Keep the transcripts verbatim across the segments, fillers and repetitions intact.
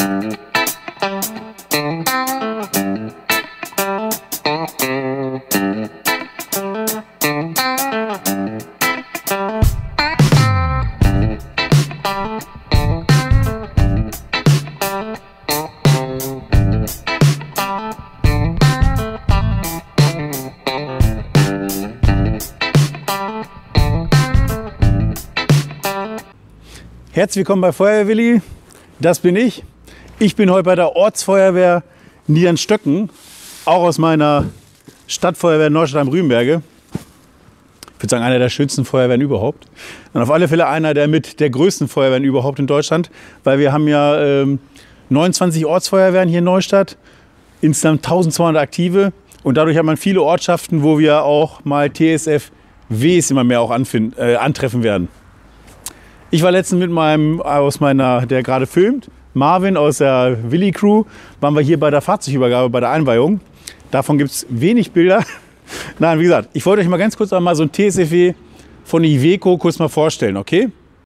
Herzlich willkommen bei Feuerwehr-Willi, das bin ich. Ich bin heute bei der Ortsfeuerwehr Niedernstöcken, auch aus meiner Stadtfeuerwehr Neustadt am Rübenberge. Ich würde sagen, einer der schönsten Feuerwehren überhaupt. Und auf alle Fälle einer der mit der größten Feuerwehren überhaupt in Deutschland, weil wir haben ja ähm, neunundzwanzig Ortsfeuerwehren hier in Neustadt, insgesamt eintausendzweihundert aktive. Und dadurch hat man viele Ortschaften, wo wir auch mal T S F Ws immer mehr auch anfinden, äh, antreffen werden. Ich war letztens mit meinem, aus meiner, der gerade filmt, Marvin aus der Willi Crew, waren wir hier bei der Fahrzeugübergabe, bei der Einweihung. Davon gibt es wenig Bilder. Nein, wie gesagt, ich wollte euch mal ganz kurz mal so ein T S F W von Iveco kurz mal vorstellen, okay?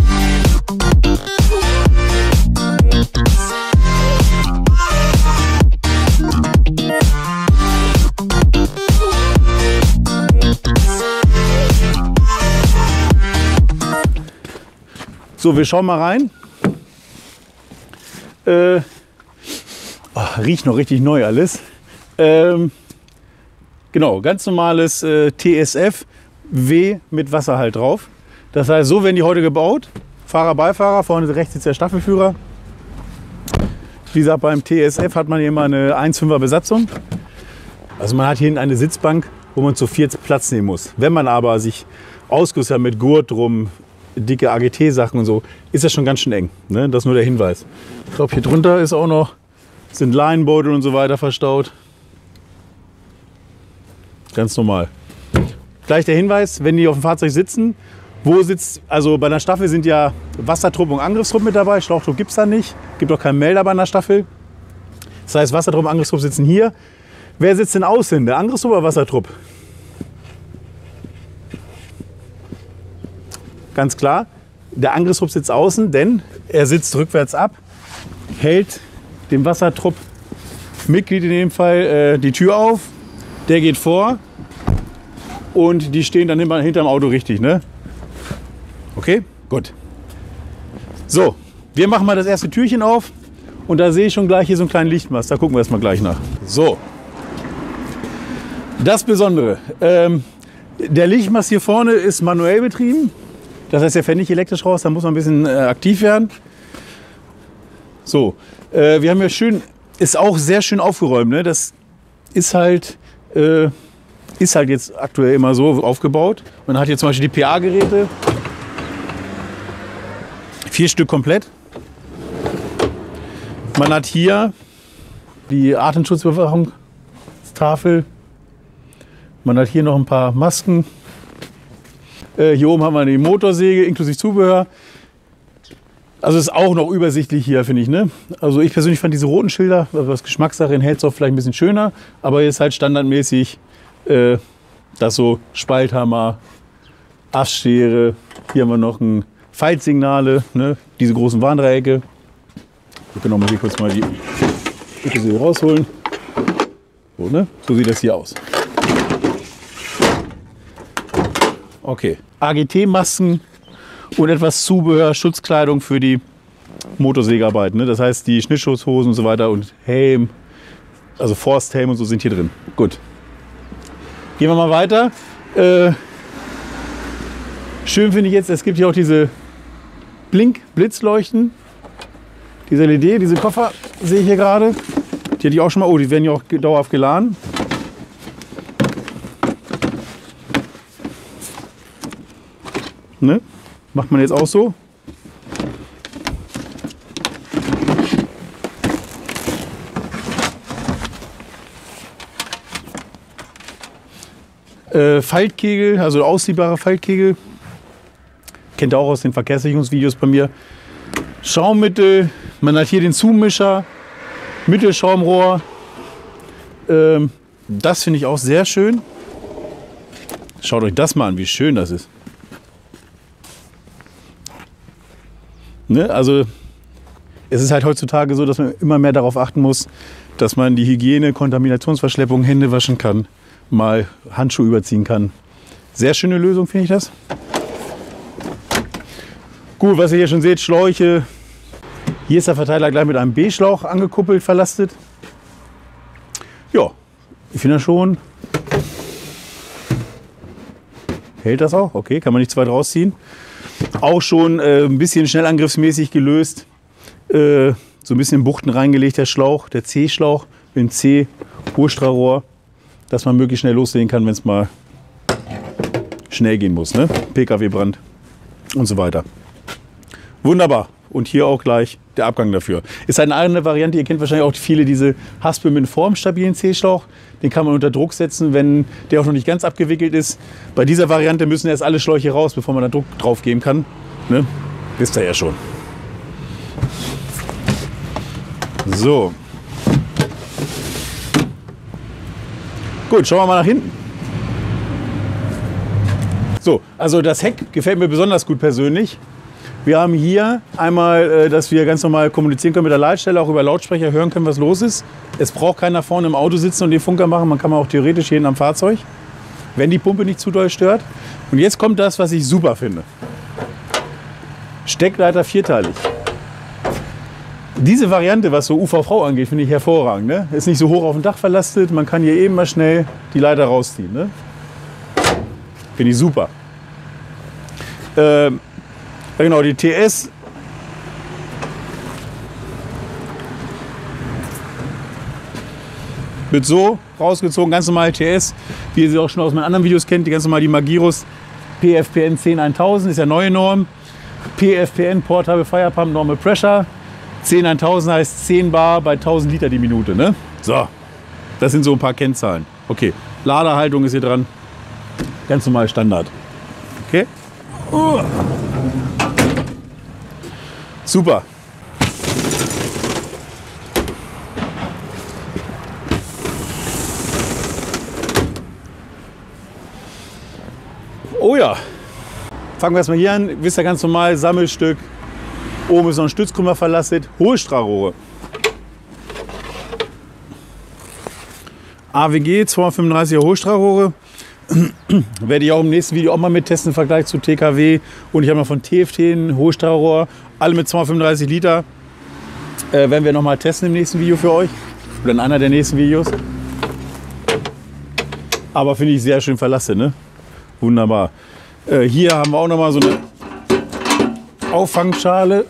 So, wir schauen mal rein. Äh, oh, riecht noch richtig neu alles. Ähm, genau, ganz normales äh, T S F W mit Wasserhalt drauf. Das heißt, so werden die heute gebaut. Fahrer, Beifahrer, vorne rechts sitzt der Staffelführer. Wie gesagt, beim T S F hat man hier immer eine eins Komma fünfer Besatzung. Also man hat hier hinten eine Sitzbank, wo man zu viert Platz nehmen muss. Wenn man aber sich ausgerüstet hat mit Gurt drum, dicke A G T-Sachen und so, ist das schon ganz schön eng. Ne? Das ist nur der Hinweis. Ich glaube, hier drunter ist auch noch, sind Leinenbeutel und so weiter verstaut. Ganz normal. Gleich der Hinweis, wenn die auf dem Fahrzeug sitzen, wo sitzt, also bei einer Staffel sind ja Wassertrupp und Angriffstrupp mit dabei, Schlauchtrupp gibt es da nicht, gibt auch keinen Melder bei einer Staffel. Das heißt, Wassertrupp und Angriffstrupp sitzen hier. Wer sitzt denn außen, der Angriffstrupp oder Wassertrupp? Ganz klar, der Angriffstrupp sitzt außen, denn er sitzt rückwärts ab, hält dem Wassertrupp-Mitglied in dem Fall äh, die Tür auf, der geht vor und die stehen dann immer hinterm Auto richtig, ne? Okay, gut. So, wir machen mal das erste Türchen auf und da sehe ich schon gleich hier so einen kleinen Lichtmast, da gucken wir erstmal gleich nach. So, das Besondere, ähm, der Lichtmast hier vorne ist manuell betrieben. Das heißt, der fährt nicht elektrisch raus, da muss man ein bisschen äh, aktiv werden. So, äh, wir haben ja schön, ist auch sehr schön aufgeräumt. Ne? Das ist halt, äh, ist halt jetzt aktuell immer so aufgebaut. Man hat hier zum Beispiel die P A-Geräte. Vier Stück komplett. Man hat hier die Atemschutzbewachungstafel. Man hat hier noch ein paar Masken. Hier oben haben wir die Motorsäge inklusive Zubehör. Also ist auch noch übersichtlich hier, finde ich. Ne? Also ich persönlich fand diese roten Schilder, was Geschmackssache in Helzdorf vielleicht ein bisschen schöner. Aber hier ist halt standardmäßig äh, das so Spalthammer, Aschschere. Hier haben wir noch ein Faltsignale, ne? Diese großen Warndreiecke. Wir können auch mal hier kurz mal die Motorsäge rausholen. So, ne? So sieht das hier aus. Okay, A G T-Masken und etwas Zubehör, Schutzkleidung für die Motorsägearbeit. Ne? Das heißt, die Schnittschutzhosen und so weiter und Helm, also Forsthelm und so sind hier drin. Gut. Gehen wir mal weiter. Äh, schön finde ich jetzt, es gibt hier auch diese Blink-Blitzleuchten. Diese L E D, diese Koffer sehe ich hier gerade. Die hatte ich auch schon mal. Oh, die werden ja auch dauerhaft geladen. Ne? Macht man jetzt auch so. Äh, Faltkegel, also ausziehbare Faltkegel. Kennt ihr auch aus den Verkehrssicherungsvideos bei mir. Schaummittel, man hat hier den Zumischer, Mittelschaumrohr. Ähm, das finde ich auch sehr schön. Schaut euch das mal an, wie schön das ist. Ne? Also es ist halt heutzutage so, dass man immer mehr darauf achten muss, dass man die Hygiene, Kontaminationsverschleppung, Hände waschen kann, mal Handschuhe überziehen kann. Sehr schöne Lösung, finde ich das. Gut, was ihr hier schon seht, Schläuche. Hier ist der Verteiler gleich mit einem B-Schlauch angekuppelt, verlastet. Ja, ich finde das schon. Hält das auch? Okay, kann man nicht zu weit rausziehen. Auch schon äh, ein bisschen schnellangriffsmäßig gelöst. Äh, so ein bisschen in Buchten reingelegt, der Schlauch, der C-Schlauch mit dem C-Hohlstrahlrohr, dass man möglichst schnell loslegen kann, wenn es mal schnell gehen muss. Ne? P K W-Brand und so weiter. Wunderbar. Und hier auch gleich der Abgang dafür. Ist halt eine Variante, ihr kennt wahrscheinlich auch viele diese Haspel mit formstabilen C-Schlauch. Den kann man unter Druck setzen, wenn der auch noch nicht ganz abgewickelt ist. Bei dieser Variante müssen erst alle Schläuche raus, bevor man da Druck drauf geben kann. Ne? Wisst ihr ja schon. So. Gut, schauen wir mal nach hinten. So, also das Heck gefällt mir besonders gut persönlich. Wir haben hier einmal, dass wir ganz normal kommunizieren können mit der Leitstelle, auch über Lautsprecher hören können, was los ist. Es braucht keiner vorne im Auto sitzen und den Funker machen. Man kann auch theoretisch jeden am Fahrzeug, wenn die Pumpe nicht zu doll stört. Und jetzt kommt das, was ich super finde. Steckleiter vierteilig. Diese Variante, was so U V V angeht, finde ich hervorragend. Ne? Ist nicht so hoch auf dem Dach verlastet. Man kann hier eben mal schnell die Leiter rausziehen. Ne? Finde ich super. Ähm, Ja, genau, die T S wird so rausgezogen, ganz normal T S, wie ihr sie auch schon aus meinen anderen Videos kennt, die ganz normal die Magirus P F P N zehn eintausend ist ja neue Norm. P F P N Portable Fire Pump Normal Pressure. zehn eintausend heißt zehn Bar bei tausend Liter die Minute. Ne? So, das sind so ein paar Kennzahlen. Okay, Laderhaltung ist hier dran. Ganz normal Standard. Okay. Uh. Super. Oh ja. Fangen wir erstmal hier an. Wisst ihr, ganz normal Sammelstück. Oben ist noch ein Stützkrümmer verlastet. Hohlstrahlrohre. A W G zweihundertfünfunddreißiger Hohlstrahlrohre. Werde ich auch im nächsten Video auch mal mittesten im Vergleich zu T K W. Und ich habe noch von T F T ein Hohlstrahlrohr. Alle mit zweihundertfünfunddreißig Liter. Äh, werden wir noch mal testen im nächsten Video für euch. Oder in einer der nächsten Videos. Aber finde ich sehr schön verlassen. Ne? Wunderbar. Äh, hier haben wir auch noch mal so eine Auffangschale.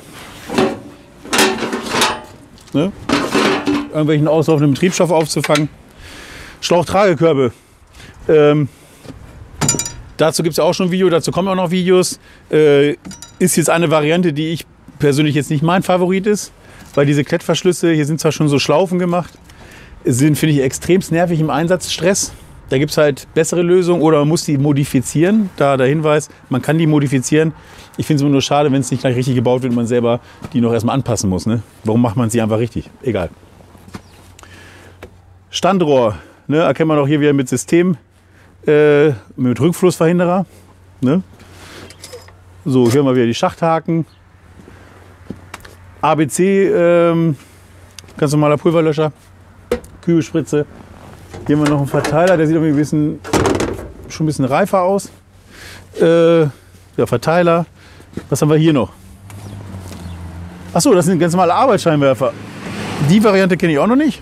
Ne? Irgendwelchen auslaufenden Betriebsstoff aufzufangen. Schlauchtragekörbe. Ähm, dazu gibt es ja auch schon ein Video, dazu kommen auch noch Videos. Äh, ist jetzt eine Variante, die ich persönlich jetzt nicht mein Favorit ist, weil diese Klettverschlüsse, hier sind zwar schon so Schlaufen gemacht, sind, finde ich, extremst nervig im Einsatzstress. Da gibt es halt bessere Lösungen oder man muss die modifizieren. Da der Hinweis, man kann die modifizieren. Ich finde es immer nur schade, wenn es nicht gleich richtig gebaut wird und man selber die noch erstmal anpassen muss. Ne? Warum macht man sie einfach richtig? Egal. Standrohr, ne? Erkennt man auch hier wieder mit System. Äh, mit Rückflussverhinderer. Ne? So, hier haben wir wieder die Schachthaken. A B C, ähm, ganz normaler Pulverlöscher. Kübelspritze. Hier haben wir noch einen Verteiler, der sieht irgendwie ein bisschen, schon ein bisschen reifer aus. Äh, ja, Verteiler. Was haben wir hier noch? Achso, das sind ganz normale Arbeitsscheinwerfer. Die Variante kenne ich auch noch nicht.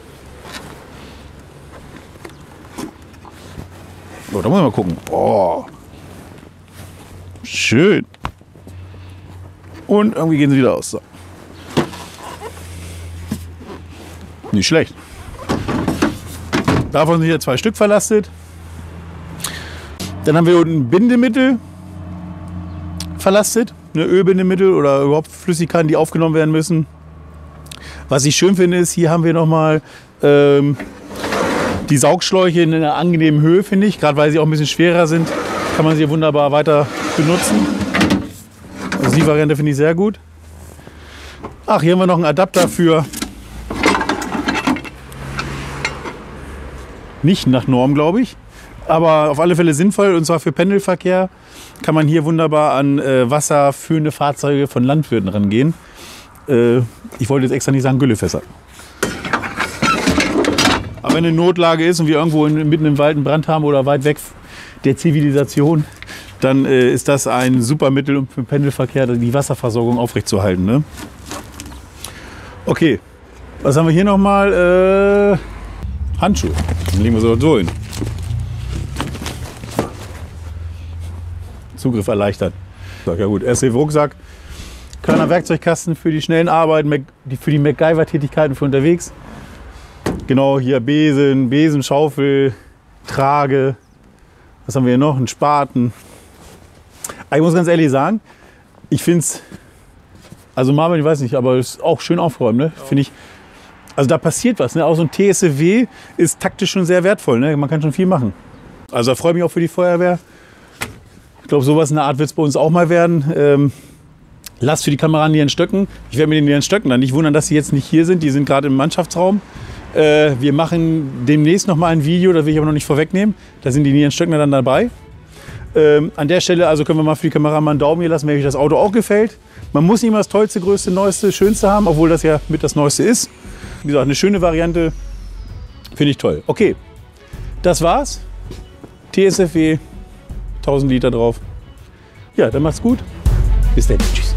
So, da muss ich mal gucken. Oh, schön. Und irgendwie gehen sie wieder aus. So. Nicht schlecht. Davon sind hier zwei Stück verlastet. Dann haben wir unten Bindemittel verlastet. Eine Ölbindemittel oder überhaupt Flüssigkeiten, die aufgenommen werden müssen. Was ich schön finde, ist, hier haben wir nochmal ähm, die Saugschläuche in einer angenehmen Höhe, finde ich. Gerade weil sie auch ein bisschen schwerer sind, kann man sie wunderbar weiter benutzen. Also die Variante finde ich sehr gut. Ach, hier haben wir noch einen Adapter für nicht nach Norm, glaube ich. Aber auf alle Fälle sinnvoll, und zwar für Pendelverkehr kann man hier wunderbar an äh, wasserführende Fahrzeuge von Landwirten rangehen. Äh, ich wollte jetzt extra nicht sagen Güllefässer. Aber wenn eine Notlage ist und wir irgendwo in, mitten im Wald einen Brand haben oder weit weg der Zivilisation, dann äh, ist das ein super Mittel, um für den Pendelverkehr die Wasserversorgung aufrechtzuerhalten. Ne? Okay, was haben wir hier nochmal? Äh, Handschuhe. Dann legen wir so, so hin. Zugriff erleichtert. Ja gut, erst den Rucksack, kleiner Werkzeugkasten für die schnellen Arbeiten, für die MacGyver-Tätigkeiten für unterwegs. Genau, hier Besen, Besen, Schaufel, Trage. Was haben wir hier noch? Ein Spaten. Aber ich muss ganz ehrlich sagen, ich finde es, also Marvin, ich weiß nicht, aber es ist auch schön aufgeräumt, ne? Finde ich. Also da passiert was, ne? Auch so ein T S F W ist taktisch schon sehr wertvoll, ne? Man kann schon viel machen. Also da freue ich mich auch für die Feuerwehr. Ich glaube, sowas in der Art wird es bei uns auch mal werden. Ähm, Last für die Kameraden Nieren Stöcken. Ich werde mit den Nieren Stöcken dann nicht wundern, dass sie jetzt nicht hier sind. Die sind gerade im Mannschaftsraum. Äh, wir machen demnächst noch mal ein Video, das will ich aber noch nicht vorwegnehmen. Da sind die Nieren Stöcken dann dabei. Ähm, an der Stelle also können wir mal für die Kameraden mal einen Daumen hier lassen, wenn euch das Auto auch gefällt. Man muss nicht immer das Tollste, Größte, Neueste, Schönste haben, obwohl das ja mit das Neueste ist. Wie gesagt, eine schöne Variante. Finde ich toll. Okay, das war's. T S F W. tausend Liter drauf. Ja, dann macht's gut. Bis dann. Tschüss.